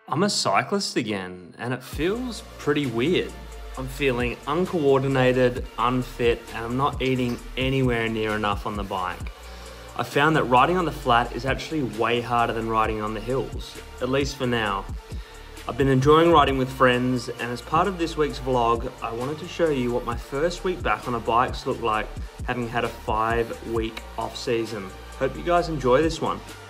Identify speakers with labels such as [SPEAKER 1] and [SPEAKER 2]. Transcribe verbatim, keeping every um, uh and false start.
[SPEAKER 1] I'm a cyclist again, and it feels pretty weird. I'm feeling uncoordinated, unfit, and I'm not eating anywhere near enough on the bike. I found that riding on the flat is actually way harder than riding on the hills, at least for now. I've been enjoying riding with friends, and as part of this week's vlog, I wanted to show you what my first week back on a bike's looked like, having had a five week off season. Hope you guys enjoy this one.